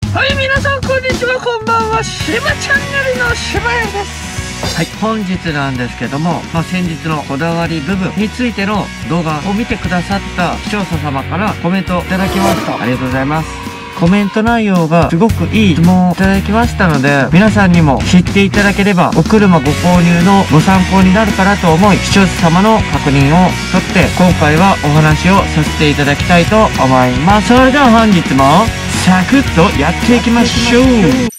はい、皆さんこんにちは、こんばんは。しばチャンネルのしばやです。はい、本日なんですけども、先日のこだわり部分についての動画を見てくださった視聴者様からコメントをいただきました。ありがとうございます。コメント内容がすごくいい質問をいただきましたので、皆さんにも知っていただければお車ご購入のご参考になるかなと思い、視聴者様の確認を取って今回はお話をさせていただきたいと思います。それでは本日もサクッとやっていきましょう。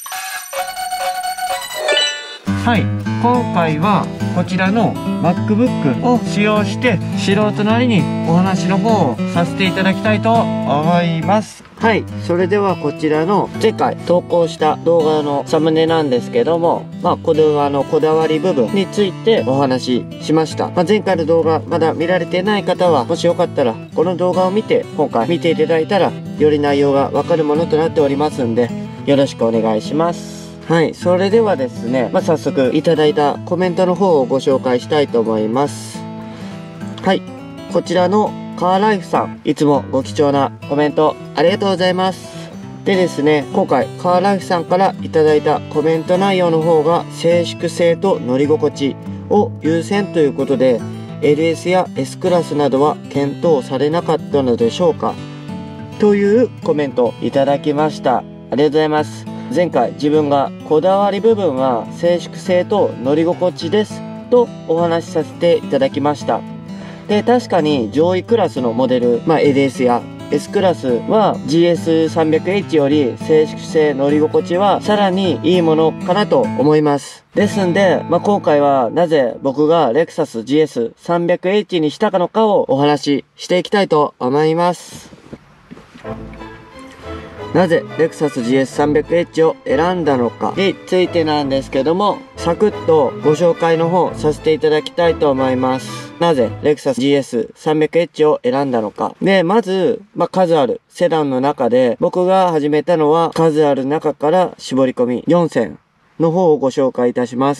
はい、今回はこちらの MacBook を使用して素人なりにお話の方をさせていただきたいと思います。はい、それではこちらの前回投稿した動画のサムネなんですけども、これはこだわり部分についてお話ししました。前回の動画まだ見られてない方は、もしよかったらこの動画を見て今回見ていただいたらより内容がわかるものとなっておりますんで、よろしくお願いします。はい、それではですね、早速いただいたコメントの方をご紹介したいと思います。はい、こちらのカーライフさん、いつもご貴重なコメントありがとうございます。でですね、今回カーライフさんからいただいたコメント内容の方が静粛性と乗り心地を優先ということで、LS や S クラスなどは検討されなかったのでしょうか、というコメントいただきました。ありがとうございます。前回自分がこだわり部分は静粛性と乗り心地ですとお話しさせていただきました。で、確かに上位クラスのモデル、LS や S クラスは GS300H より静粛性乗り心地はさらにいいものかなと思います。ですんで、今回はなぜ僕がレクサス GS300H にしたのかをお話ししていきたいと思います。なぜレクサス GS300H を選んだのかについてなんですけども、サクッとご紹介の方させていただきたいと思います。なぜレクサス GS300H を選んだのか。で、まず、数あるセダンの中で僕が始めたのは数ある中から絞り込み4選の方をご紹介いたします。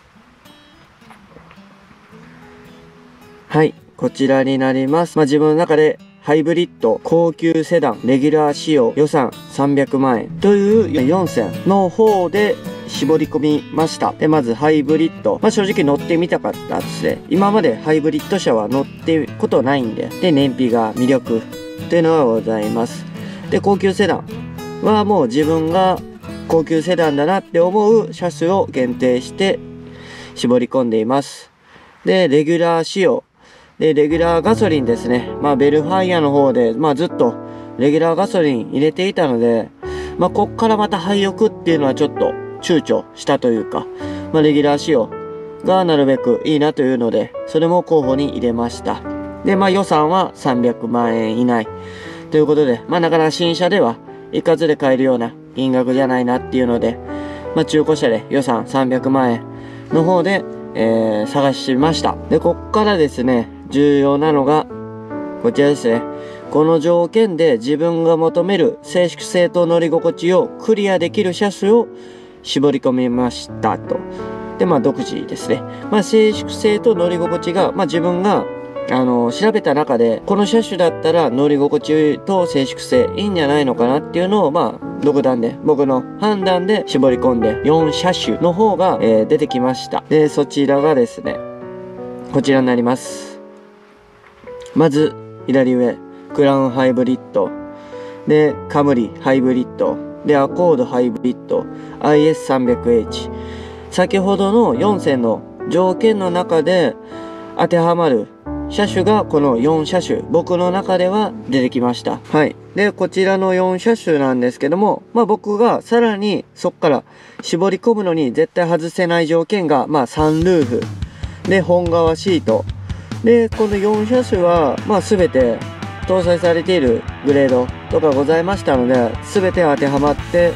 はい、こちらになります。自分の中でハイブリッド、高級セダン、レギュラー仕様、予算300万円という4選の方で絞り込みました。で、まずハイブリッド。正直乗ってみたかったですね。今までハイブリッド車は乗ってることないんで。で、燃費が魅力というのがございます。で、高級セダンはもう自分が高級セダンだなって思う車種を限定して絞り込んでいます。で、レギュラー仕様。で、レギュラーガソリンですね。ベルファイアの方で、ずっとレギュラーガソリン入れていたので、こっからまた廃屋っていうのはちょっと躊躇したというか、レギュラー仕様がなるべくいいなというので、それも候補に入れました。で、予算は300万円以内。ということで、なかなか新車では一括で買えるような金額じゃないなっていうので、中古車で予算300万円の方で、探してみました。で、こっからですね、重要なのが、こちらですね。この条件で自分が求める静粛性と乗り心地をクリアできる車種を絞り込みましたと。で、独自ですね。静粛性と乗り心地が、自分が、調べた中で、この車種だったら乗り心地と静粛性いいんじゃないのかなっていうのを、独断で、僕の判断で絞り込んで、4車種の方が、出てきました。で、そちらがですね、こちらになります。まず、左上、クラウンハイブリッド。で、カムリハイブリッド。で、アコードハイブリッド。IS300H。先ほどの4選の条件の中で当てはまる車種がこの4車種。僕の中では出てきました。はい。で、こちらの4車種なんですけども、僕がさらにそっから絞り込むのに絶対外せない条件が、サンルーフ。で、本革シート。で、この4車種は、全て搭載されているグレードとかございましたので、全て当てはまって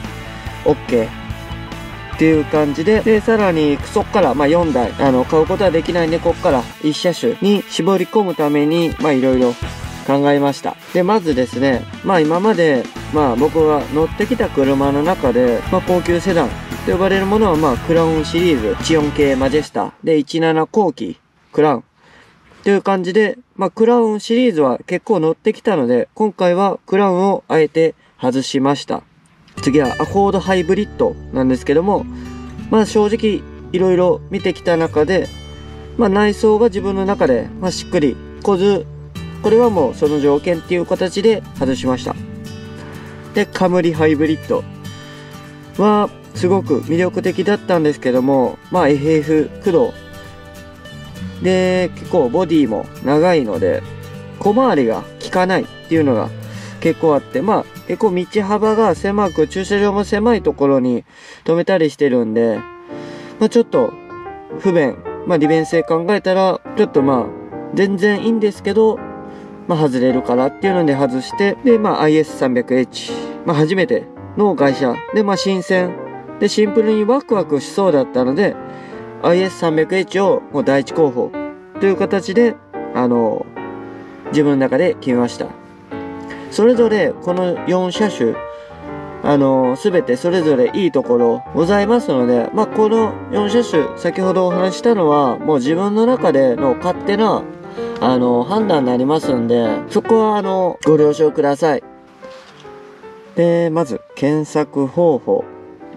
、OK。っていう感じで、で、さらに、そっから、4台、買うことはできないんで、こっから1車種に絞り込むために、いろいろ考えました。で、まずですね、今まで、僕が乗ってきた車の中で、高級セダンと呼ばれるものは、クラウンシリーズ、チオン系マジェスタ、で、17後期、クラウン。という感じで、クラウンシリーズは結構乗ってきたので、今回はクラウンをあえて外しました。 次はアコードハイブリッドなんですけども、正直いろいろ見てきた中で、内装が自分の中で、しっくりこず、これはもうその条件っていう形で外しました。で、カムリハイブリッドはすごく魅力的だったんですけども、FF 駆動で結構ボディも長いので小回りが効かないっていうのが結構あって、結構道幅が狭く駐車場も狭いところに止めたりしてるんで、ちょっと不便、利便性考えたらちょっと全然いいんですけど、外れるからっていうので外して、で、IS300H、初めての外車で、新鮮でシンプルにワクワクしそうだったので、IS300H をもう第一候補という形で、自分の中で決めました。それぞれこの4車種、すべてそれぞれいいところございますので、この4車種、先ほどお話したのは、もう自分の中での勝手な、判断になりますんで、そこは、ご了承ください。で、まず、検索方法。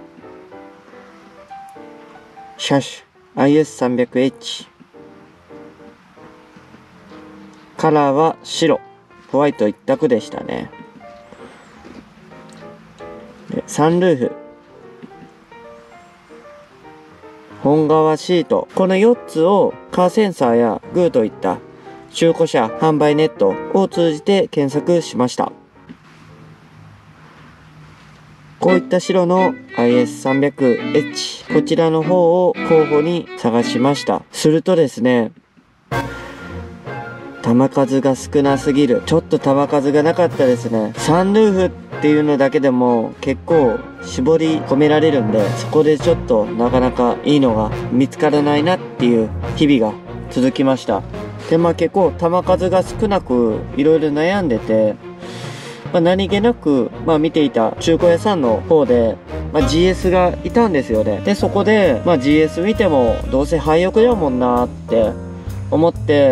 車種、IS300H。カラーは白、ホワイト一択でしたね。で、サンルーフ。本革シート。この4つをカーセンサーやグーといった中古車販売ネットを通じて検索しました。こういった白の IS300H、こちらの方を候補に探しました。するとですね、弾数が少なすぎる。ちょっと弾数がなかったですね。サンルーフっていうのだけでも結構絞り込められるんで、そこでちょっとなかなかいいのが見つからないなっていう日々が続きました。で、結構弾数が少なくいろいろ悩んでて、何気なく、見ていた中古屋さんの方で、GS がいたんですよね。で、そこで、GS 見てもどうせ廃屋だもんなって思って、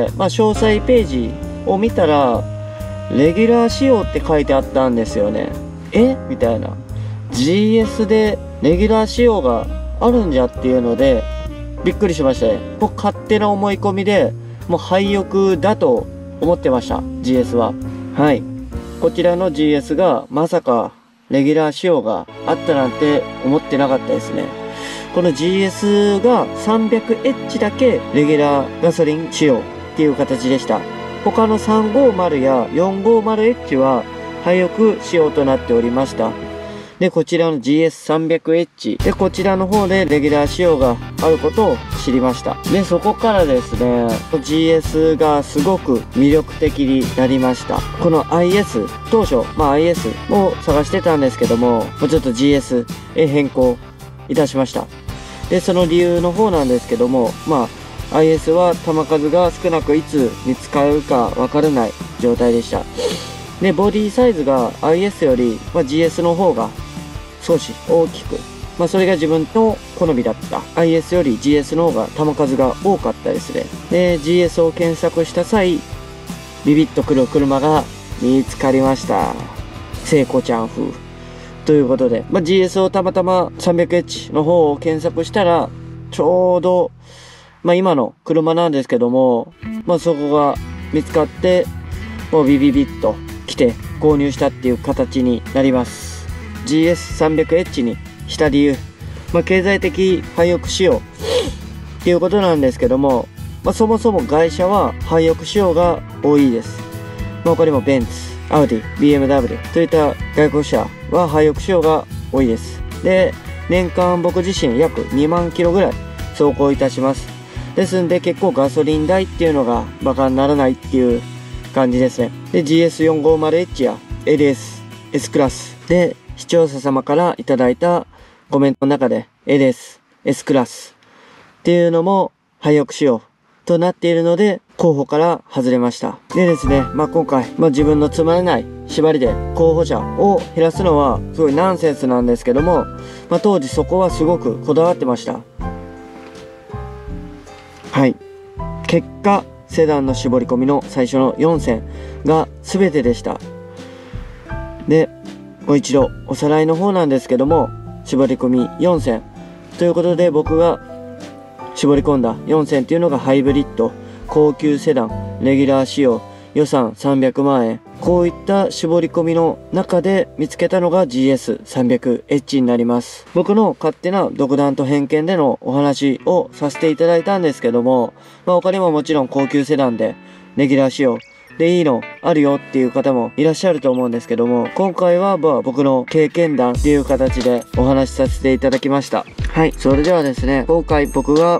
詳細ページを見たら、レギュラー仕様って書いてあったんですよね。みたいな。GS でレギュラー仕様があるんじゃっていうので、びっくりしましたね。もう勝手な思い込みで、もう廃屋だと思ってました。GS は。はい。こちらの GS がまさかレギュラー仕様があったなんて思ってなかったですね。この GS が 300H だけレギュラーガソリン仕様っていう形でした。他の350や 450H は廃屋仕様となっておりました。で、こちらの GS300H。で、こちらの方でレギュラー仕様があることを知りました。で、そこからですね、GS がすごく魅力的になりました。この IS、当初、IS を探してたんですけども、ちょっと GS へ変更いたしました。で、その理由の方なんですけども、IS は弾数が少なくいつ見つかるかわからない状態でした。で、ボディサイズが IS より、GS の方が少し大きく、それが自分の好みだった。IS より GS の方が弾数が多かったですね。で、GS を検索した際、ビビッとくる車が見つかりました。聖子ちゃん風。ということで、GS をたまたま 300H の方を検索したら、ちょうど、今の車なんですけども、そこが見つかって、もうビビビッと来て購入したっていう形になります。GS300H にした理由、経済的廃屋仕様っていうことなんですけども、そもそも外車は廃屋仕様が多いです。他にもベンツ、アウディ、BMW といった外国車は廃屋仕様が多いです。で、年間僕自身約2万キロぐらい走行いたします。ですんで結構ガソリン代っていうのがバカにならないっていう感じですね。で、GS450H や LS、S クラスで視聴者様からいただいたコメントの中で LS、S クラスっていうのも廃屋仕様となっているので候補から外れました。でですね、今回、自分のつまらない縛りで候補者を減らすのはすごいナンセンスなんですけども、当時そこはすごくこだわってました。はい。結果、セダンの絞り込みの最初の4選が全てでした。で、 もう一度おさらいの方なんですけども、絞り込み4選。ということで僕が絞り込んだ4選っていうのがハイブリッド、高級セダン、レギュラー仕様、予算300万円。こういった絞り込みの中で見つけたのが GS300H になります。僕の勝手な独断と偏見でのお話をさせていただいたんですけども、他にももちろん高級セダンでレギュラー仕様でいいのあるよっていう方もいらっしゃると思うんですけども、今回は僕の経験談っていう形でお話しさせていただきました。はい、それではですね、今回僕が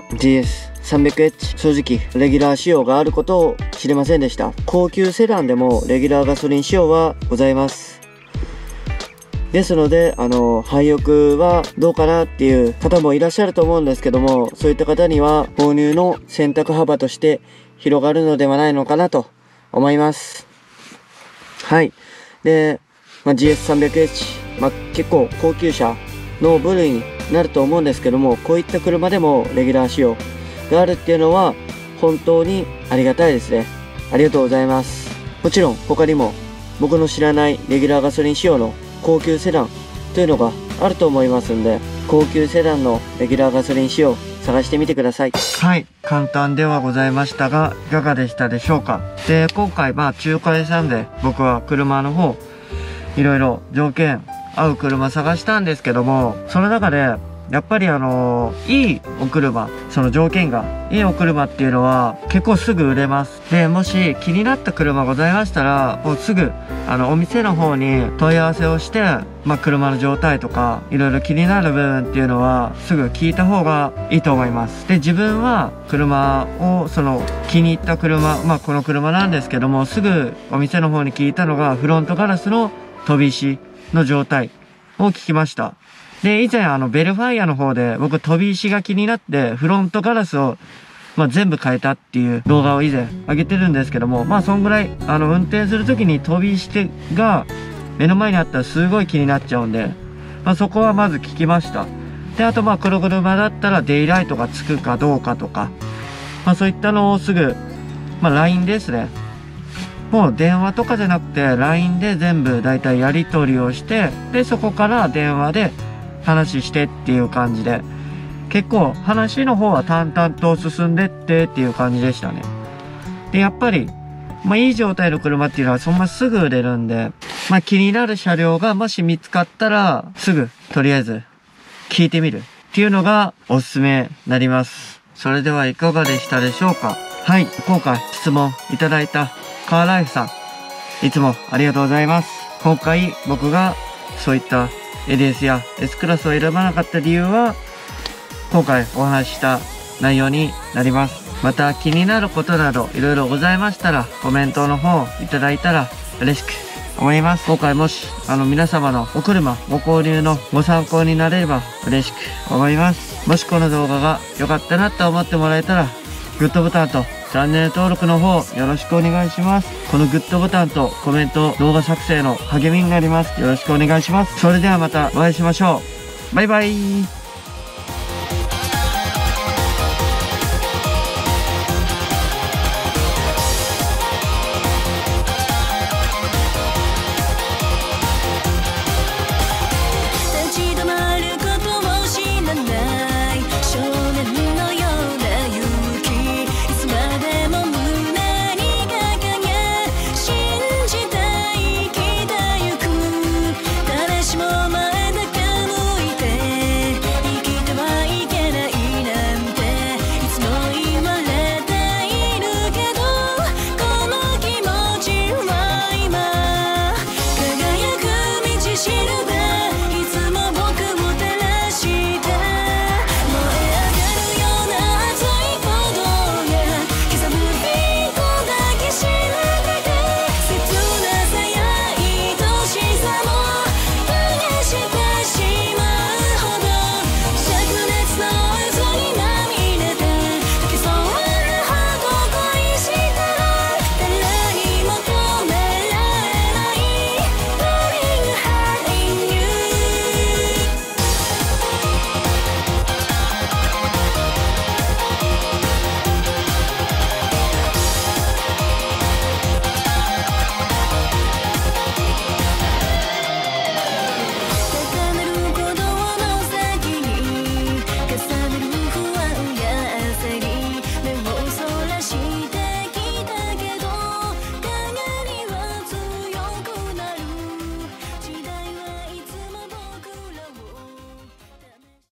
GS300H、正直レギュラー仕様があることを知りませんでした。高級セダンでもレギュラーガソリン仕様はございます。ですので、廃屋はどうかなっていう方もいらっしゃると思うんですけども、そういった方には購入の選択幅として広がるのではないのかなと思います。はい。で、GS300H、結構高級車の部類になると思うんですけども、こういった車でもレギュラー仕様があるっていうのは本当にありがたいですね。ありがとうございます。もちろん他にも僕の知らないレギュラーガソリン仕様の高級セダンというのがあると思いますんで、高級セダンのレギュラーガソリン仕様探してみてください。はい、簡単ではございましたがいかがでしたでしょうか。で、今回中古屋さんで僕は車の方いろいろ条件合う車探したんですけども、その中でやっぱりいいお車、その条件がいいお車っていうのは結構すぐ売れます。で、もし気になった車ございましたら、もうすぐお店の方に問い合わせをして、車の状態とかいろいろ気になる部分っていうのはすぐ聞いた方がいいと思います。で、自分は車を気に入った車、この車なんですけども、すぐお店の方に聞いたのがフロントガラスの飛び石の状態を聞きました。で、以前ベルファイアの方で僕飛び石が気になってフロントガラスを全部変えたっていう動画を以前上げてるんですけども、そんぐらい運転する時に飛び石が目の前にあったらすごい気になっちゃうんで、そこはまず聞きました。で、あと黒車だったらデイライトがつくかどうかとか、そういったのをすぐLINE ですね。もう電話とかじゃなくて LINE で全部だいたいやり取りをして、で、そこから電話で話してっていう感じで、結構話の方は淡々と進んでってっていう感じでしたね。で、やっぱり、いい状態の車っていうのはそんますぐ売れるんで、気になる車両がもし見つかったら、すぐとりあえず聞いてみるっていうのがおすすめになります。それではいかがでしたでしょうか。はい、今回質問いただいたカーライフさん、いつもありがとうございます。今回僕がそういったLS や S クラスを選ばなかった理由は、今回お話しした内容になります。また気になることなどいろいろございましたら、コメントの方いただいたら嬉しく思います。今回もし皆様のお車ご購入のご参考になれれば嬉しく思います。もしこの動画が良かったなと思ってもらえたら、グッドボタンとチャンネル登録の方よろしくお願いします。このグッドボタンとコメント、動画作成の励みになります。よろしくお願いします。それではまたお会いしましょう。バイバイ。